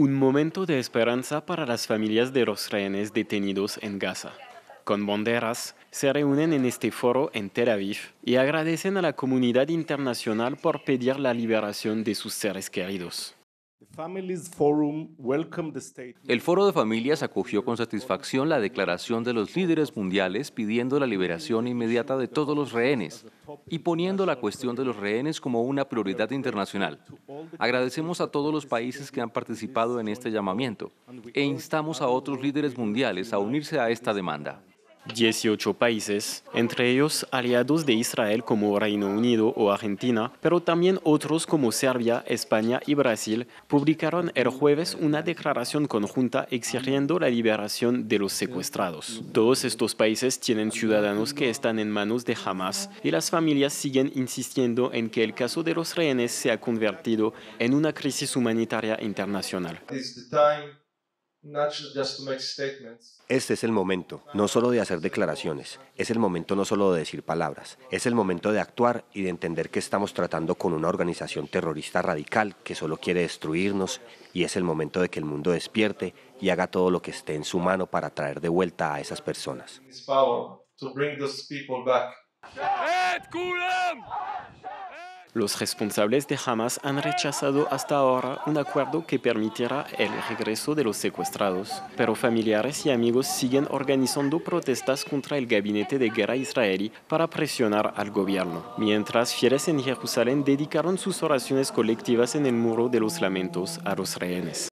Un momento de esperanza para las familias de los rehenes detenidos en Gaza. Con banderas, se reúnen en este foro en Tel Aviv y agradecen a la comunidad internacional por pedir la liberación de sus seres queridos. El Foro de Familias acogió con satisfacción la declaración de los líderes mundiales pidiendo la liberación inmediata de todos los rehenes y poniendo la cuestión de los rehenes como una prioridad internacional. Agradecemos a todos los países que han participado en este llamamiento e instamos a otros líderes mundiales a unirse a esta demanda. 18 países, entre ellos aliados de Israel como Reino Unido o Argentina, pero también otros como Serbia, España y Brasil, publicaron el jueves una declaración conjunta exigiendo la liberación de los secuestrados. Todos estos países tienen ciudadanos que están en manos de Hamas y las familias siguen insistiendo en que el caso de los rehenes se ha convertido en una crisis humanitaria internacional. Este es el momento, no solo de hacer declaraciones, es el momento no solo de decir palabras, es el momento de actuar y de entender que estamos tratando con una organización terrorista radical que solo quiere destruirnos, y es el momento de que el mundo despierte y haga todo lo que esté en su mano para traer de vuelta a esas personas. Los responsables de Hamas han rechazado hasta ahora un acuerdo que permitiera el regreso de los secuestrados, pero familiares y amigos siguen organizando protestas contra el gabinete de guerra israelí para presionar al gobierno, mientras fieles en Jerusalén dedicaron sus oraciones colectivas en el Muro de los Lamentos a los rehenes.